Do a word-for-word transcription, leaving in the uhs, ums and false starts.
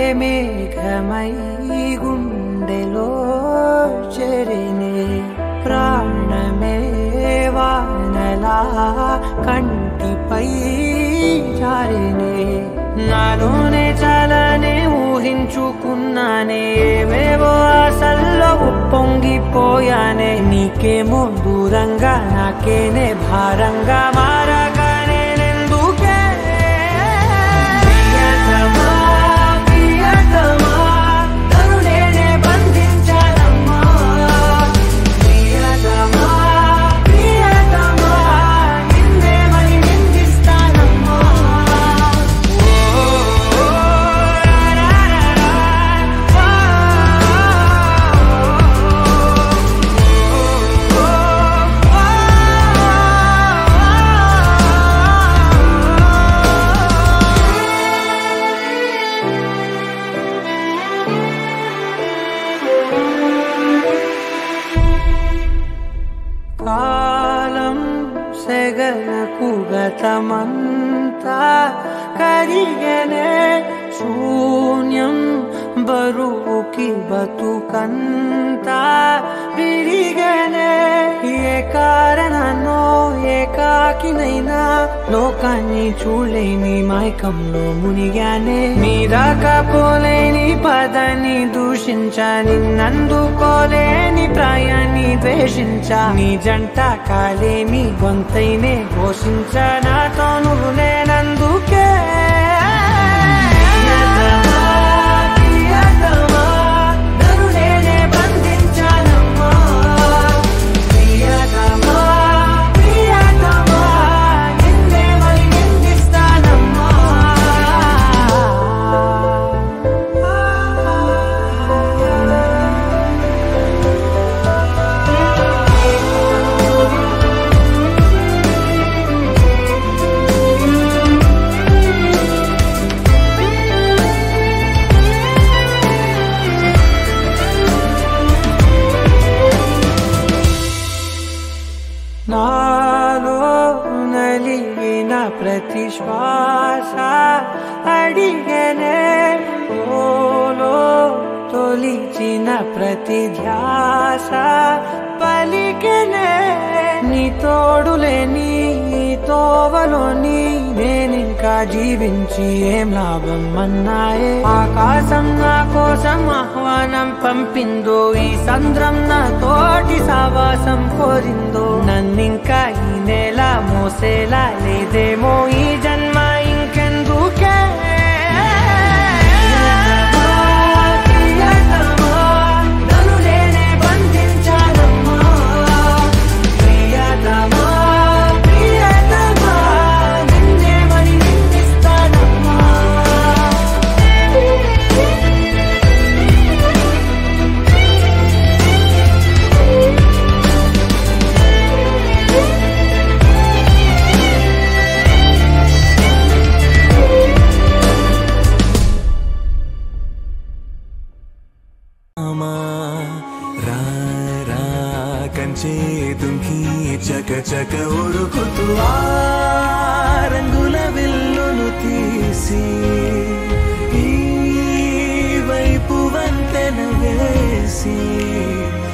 మేఘమై గుండెలో చెరినే ప్రాణమే వానలా కంటిపై జారినే నాలోనే చాలానే ఊహించుకున్నానే ఏవేవో ఆశల్లో ఉప్పొంగిపోయానే నీకేమో దూరంగా నాకేనే భారంగా మారగానే నెందుకే ప్రియతమా ప్రియతమా కరుణేనే బంధించాలమ్మా ప్రియతమా ప్రియతమా నిన్నే మరి నిందిస్తానమ్మా కాలం సెగలకు గతమంతా కరిగనే శూన్యం బరువుకి బతుకంతా విరిగనే ఏ కారణాన్నో ఏకాకినైనా లోకాన్ని చూడలేని మైకంలో మునిగానే మీరాకపోలేని పదాన్ని దూషించా నిన్నందుకోలేని ప్రాయాన్ని ద్వేషించా నీ జంట కాలేని గొంతైనే ఘోషించా నాతో నువ్వు నేనందుకే నాలో నలిగిన ప్రతి శ్వాస అడిగనే ఓలో తొలిచిన ప్రతి ధ్యాస పలికనే నీ తోడులేని తోవలోని నేనింకా జీవించి ఏం లాభం అన్నాయే ఆకాశం నా కోసం ఆహ్వానం పంపిందో ఈ సంద్రం నా తోటి సావాసం కోరిందో నన్నింకా ఈ నేల మోసేలా లేదేమో ఈ జన్మ ఇంకెందుకే చక చక ఉరుకుతూ ఆ రంగుల విల్లును తీసి ఈ వైపు వంతెన వేసి